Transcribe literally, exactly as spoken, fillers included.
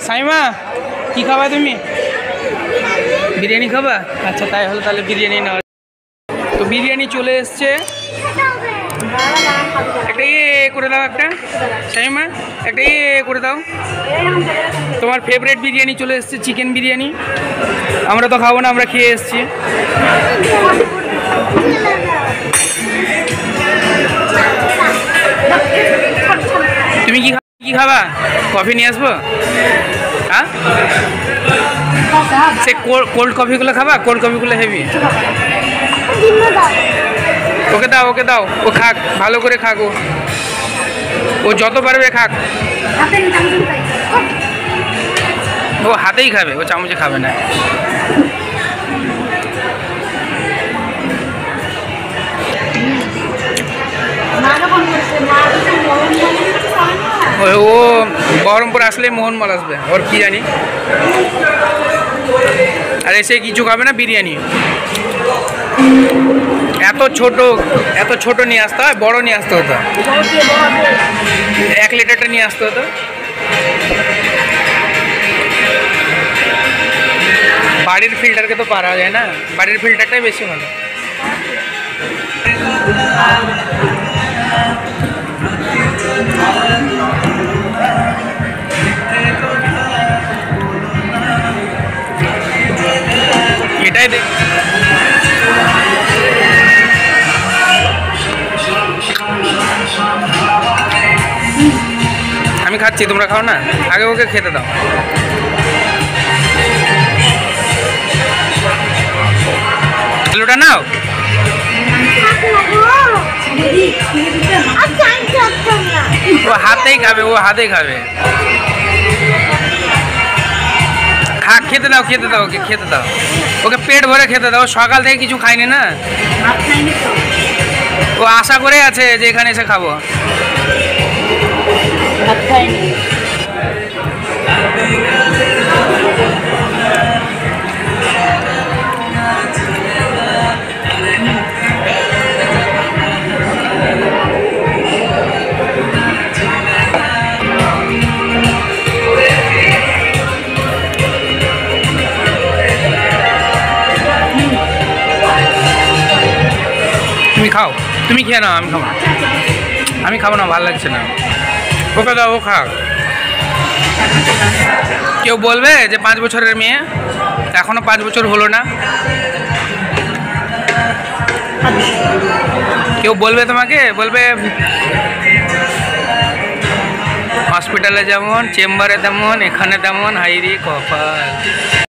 সাইমা কি খাবা তুমি? বিরিয়ানি খাবা? আচ্ছা তাই হলো, তাহলে বিরিয়ানি নাও। তো বিরিয়ানি চলে এসছে, একটা ইয়ে করে দাও, একটা সাইমা একটা ইয়ে করে দাও। তোমার ফেভারিট বিরিয়ানি চলে এসছে, চিকেন বিরিয়ানি। আমরা তো খাবো না, আমরা খেয়ে এসছি। তুমি কি কি খাবা? কফি নিয়ে আসবো? হ্যাঁ, সে কোল্ড কফিগুলো খাবা? Cold কফিগুলো heavy. ওকে দাও, ওকে দাও, ও খাক, ভালো করে খাক, ও ও যত পারবে খাক। ও হাতেই খাবে, ও চামচে খাবে না। ও বহরমপুর আসলে মোহনমাল আসবে, ওর কি জানি। আর এসে কিছু খাবে না, বিরিয়ানি। এত ছোট এত ছোট নিয়ে আসতে হয়, বড় নিয়ে আসতে হতো, এক লিটারটা নিয়ে আসতে হতো। বাড়ির ফিল্টারকে তো পারা যায় না, বাড়ির ফিল্টারটাই বেশি ভালো। এটাই দেখ, আমি খাচ্ছি, তোমরা খাও না, আগে ওকে খেতে দাও। আলুটা নাও। ও হাতেই খাবে, ও হাতেই খাবে। খা, খেতে দাও, খেতে দাও, ওকে খেতে দাও, ওকে পেট ভরে খেতে দাও। সকাল থেকে কিছু খাইনি না, ও আশা করে আছে যে এখানে এসে খাবো। তুমি খাও, তুমি খেয়ে নাও, আমি খাবো, আমি খাবো না, ভালো লাগছে না। ওকে দাও, ও খাও। কেউ বলবে যে পাঁচ বছরের মেয়ে, এখনো পাঁচ বছর হলো না। কেউ বলবে তোমাকে, বলবে হসপিটালে যেমন, চেম্বারে তেমন, এখানে তেমন, হাইরি কপাল।